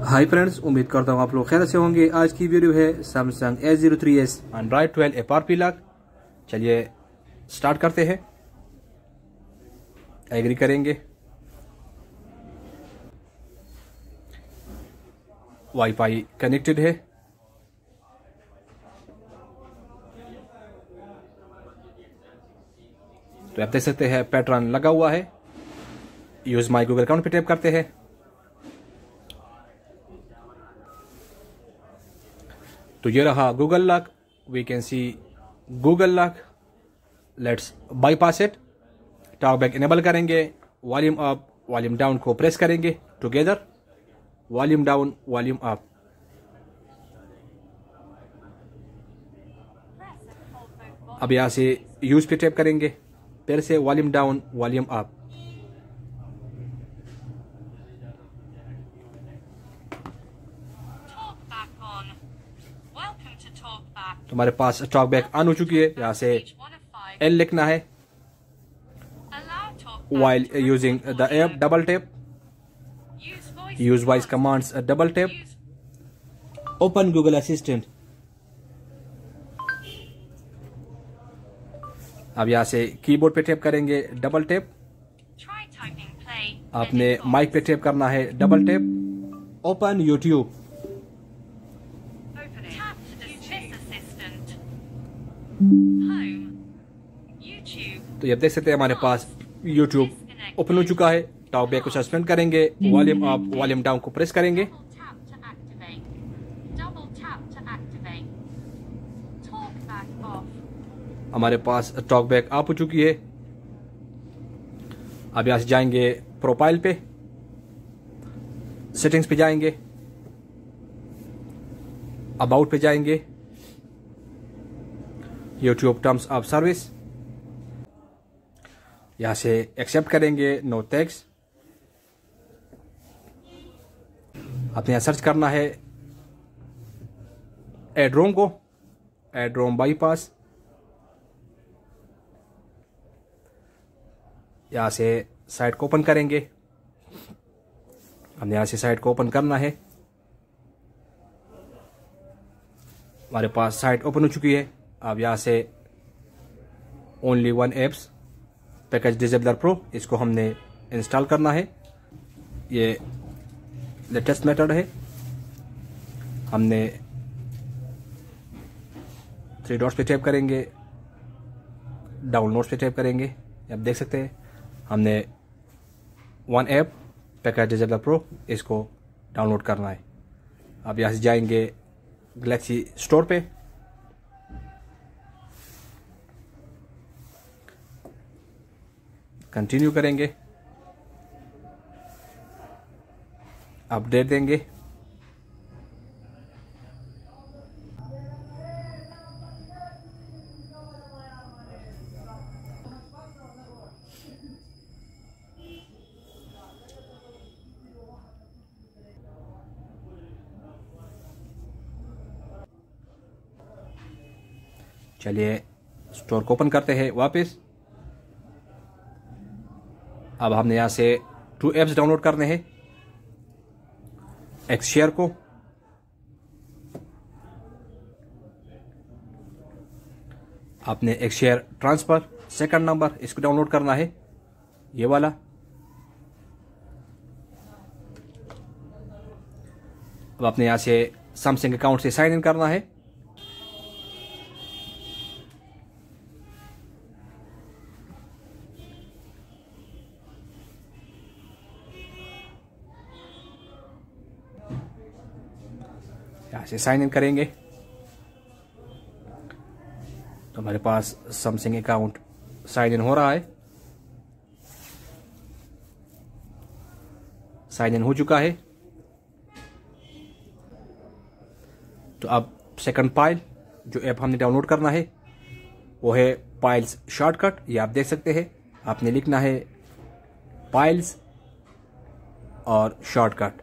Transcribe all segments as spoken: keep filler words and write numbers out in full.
Hi friends, उम्मीद करता हूँ आप लोग खैर से होंगे। आज की वीडियो है Samsung S zero three S android twelve F R P lock. चलिए स्टार्ट करते हैं। एग्री करेंगे। वाईफाई कनेक्टेड है। तो आप देख सकते हैं पैटर्न लगा हुआ है। यूज माई गूगल अकाउंट पे टैप करते हैं। तो ये रहा Google lock. We can see Google lock. Let's bypass it. Talk back enable करेंगे। वॉल्यूम अप वॉल्यूम डाउन को प्रेस करेंगे together. Volume down volume up. अब यहां से यूज पे टैप करेंगे। फिर से वॉल्यूम डाउन वॉल्यूम अप। तो हमारे पास टॉक बैक ऑन हो चुकी है। यहां से एल लिखना है। While using the app double tap. Use voice commands double tap. Open Google assistant. अब यहां से कीबोर्ड पे टैप करेंगे डबल टैप। आपने माइक पे टैप करना है डबल टैप। Open YouTube. तो ये देख सकते हैं हमारे पास यूट्यूब ओपन हो चुका है। टॉक बैक को सस्पेंड करेंगे। वॉल्यूम अप वॉल्यूम डाउन को प्रेस करेंगे। हमारे पास टॉक बैक ऑफ हो चुकी है। अब यहां से जाएंगे प्रोफाइल पे। सेटिंग्स पे जाएंगे। अबाउट पे जाएंगे। YouTube terms of service. यहां से एक्सेप्ट करेंगे। No thanks. आपने यहां सर्च करना है एड्रोम को। Adrom bypass. यहां से साइट को ओपन करेंगे। हमने यहां से साइट को ओपन करना है। हमारे पास साइट ओपन हो चुकी है। अब यहां से only one apps package disabler pro, इसको हमने इंस्टॉल करना है। ये लेटेस्ट मेथड है। हमने थ्री डॉट्स पे टैप करेंगे। डाउनलोड्स पे टैप करेंगे। आप देख सकते हैं हमने one app package disabler pro, इसको डाउनलोड करना है। अब यहाँ से जाएंगे गैलेक्सी स्टोर पे। कंटिन्यू करेंगे। अपडेट देंगे। चलिए स्टोर को ओपन करते हैं वापस। अब हमने यहां से टू एप्स डाउनलोड करने हैं। एक्स शेयर को, आपने x share transfer second number, इसको डाउनलोड करना है, ये वाला। अब आपने यहां से सैमसंग अकाउंट से साइन इन करना है। यहां से साइन इन करेंगे। तो हमारे पास सैमसंग अकाउंट साइन इन हो रहा है। साइन इन हो चुका है। तो अब सेकंड फाइल जो ऐप हमने डाउनलोड करना है वो है फाइल्स शॉर्टकट। ये आप देख सकते हैं। आपने लिखना है फाइल्स और शॉर्टकट।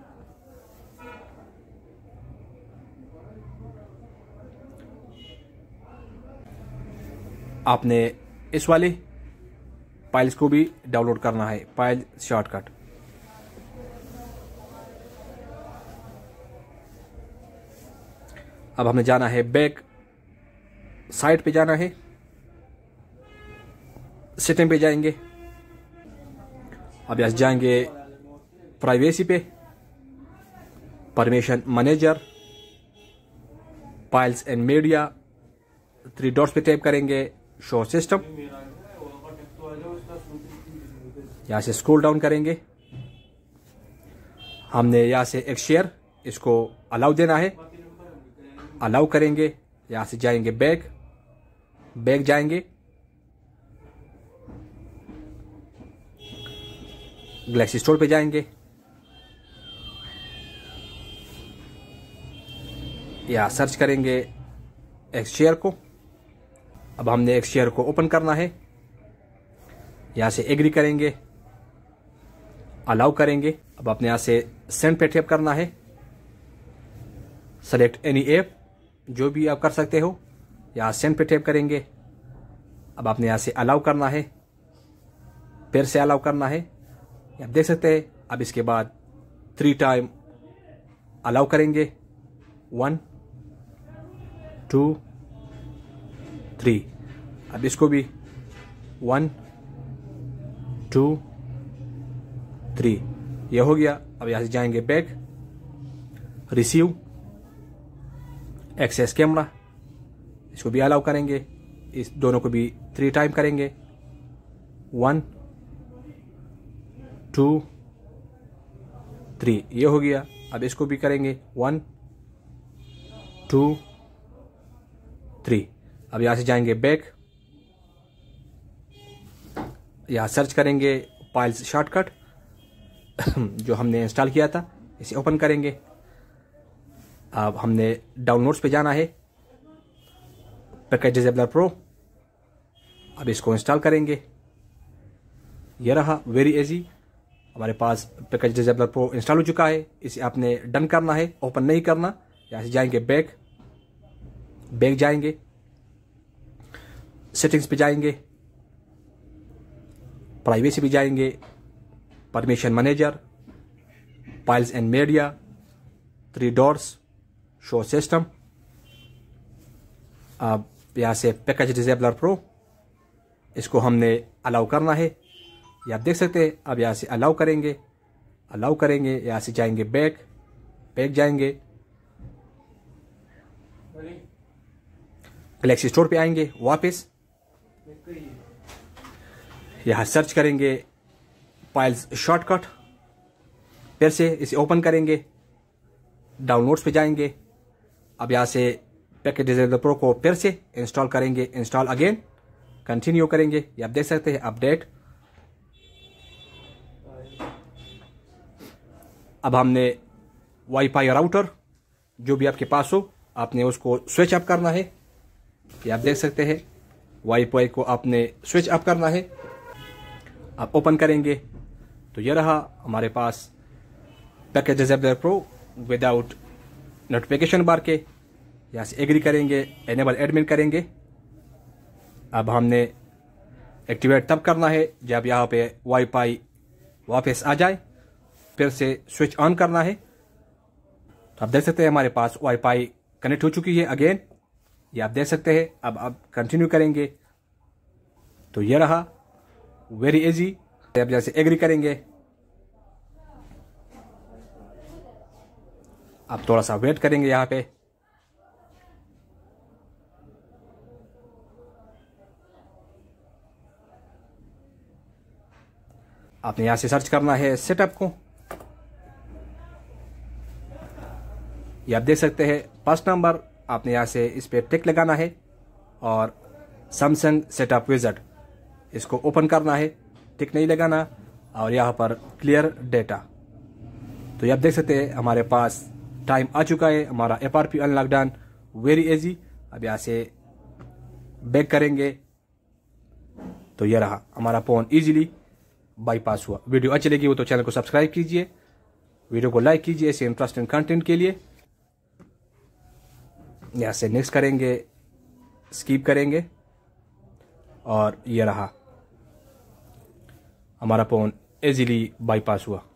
आपने इस वाले फाइल्स को भी डाउनलोड करना है, फाइल शॉर्टकट। अब हमें जाना है बैक साइड पे, जाना है सेटिंग पे जाएंगे। अब यहाँ जाएंगे प्राइवेसी पे, permission manager, files and media, three dots पे टैप करेंगे, शो सिस्टम। यहां से स्क्रॉल डाउन करेंगे, हमने यहां से एक शेयर इसको अलाउ देना है, अलाउ करेंगे। यहां से जाएंगे बैक, बैक जाएंगे, गैलेक्सी स्टोर पे जाएंगे, या सर्च करेंगे एक शेयर को। अब हमने एक शेयर को ओपन करना है, यहां से एग्री करेंगे, अलाउ करेंगे। अब अपने यहां से सेंड पे टैप करना है, सेलेक्ट एनी ऐप, जो भी आप कर सकते हो, यहां सेंड पे टैप करेंगे। अब आपने यहां से अलाउ करना है, फिर से अलाउ करना है, आप देख सकते हैं। अब इसके बाद थ्री टाइम अलाउ करेंगे, वन टू थ्री। अब इसको भी वन टू थ्री, ये हो गया। अब यहां से जाएंगे बैक, रिसीव, एक्सेस कैमरा, इसको भी अलाउ करेंगे, इस दोनों को भी थ्री टाइम करेंगे, वन टू थ्री, ये हो गया। अब इसको भी करेंगे, वन टू थ्री। अब यहां से जाएंगे बैक, यहां सर्च करेंगे फाइल्स शॉर्टकट जो हमने इंस्टॉल किया था, इसे ओपन करेंगे। अब हमने डाउनलोड्स पे जाना है, पैकेज डिसेबलर प्रो। अब इसको इंस्टॉल करेंगे, ये रहा, वेरी इजी। हमारे पास पैकेज डिसेबलर प्रो इंस्टॉल हो चुका है। इसे आपने डन करना है, ओपन नहीं करना। यहां से जाएंगे बैक, बैक जाएंगे, सेटिंग्स पे जाएंगे, प्राइवेसी पे जाएंगे, permission manager, files and media, three dots, show system. अब यहां से पैकेज डिसेबलर प्रो, इसको हमने अलाउ करना है, ये आप देख सकते हैं। अब यहां से अलाउ करेंगे, अलाउ करेंगे, यहां से जाएंगे बैक, बैक जाएंगे, गैलेक्सी स्टोर पे आएंगे, वापस यहां सर्च करेंगे फाइल्स शॉर्टकट, फिर से इसे ओपन करेंगे, डाउनलोड्स पे जाएंगे। अब यहां से पैकेज डिसेबलर प्रो को फिर से इंस्टॉल करेंगे, इंस्टॉल अगेन, कंटिन्यू करेंगे, ये आप देख सकते हैं, अपडेट। अब हमने वाईफाई राउटर जो भी आपके पास हो, आपने उसको स्विच अप करना है, ये आप देख सकते हैं, वाईफाई को आपने स्विच अप करना है। आप ओपन करेंगे तो ये रहा हमारे पास package disabler pro without notification bar के। यहाँ से एग्री करेंगे, एनेबल एडमिन करेंगे। अब हमने एक्टिवेट तब करना है जब यहाँ पे वाईफाई वापस आ जाए, फिर से स्विच ऑन करना है। तो आप देख सकते हैं हमारे पास वाईफाई कनेक्ट हो चुकी है अगेन, ये आप देख सकते हैं। अब आप कंटिन्यू करेंगे तो ये रहा, वेरी इजी। अब जैसे एग्री करेंगे, आप थोड़ा सा वेट करेंगे यहाँ पे। आपने यहां से सर्च करना है सेटअप को, ये आप देख सकते हैं फर्स्ट नंबर। आपने यहां से इस पे टिक लगाना है और सैमसंग सेटअप विज़ार्ड इसको ओपन करना है, टिक नहीं लगाना, और यहाँ पर क्लियर डेटा। तो ये आप देख सकते हैं हमारे पास टाइम आ चुका है, हमारा F R P unlock done, very easy. अब यहाँ से बैक करेंगे तो ये रहा हमारा फोन इजीली बाईपास हुआ। वीडियो अच्छी लगी हो तो चैनल को सब्सक्राइब कीजिए, वीडियो को लाइक कीजिए ऐसे इंटरेस्टिंग कंटेंट के लिए। यहाँ से नेक्स्ट करेंगे, स्किप करेंगे, और ये रहा हमारा फोन इजीली बाईपास हुआ।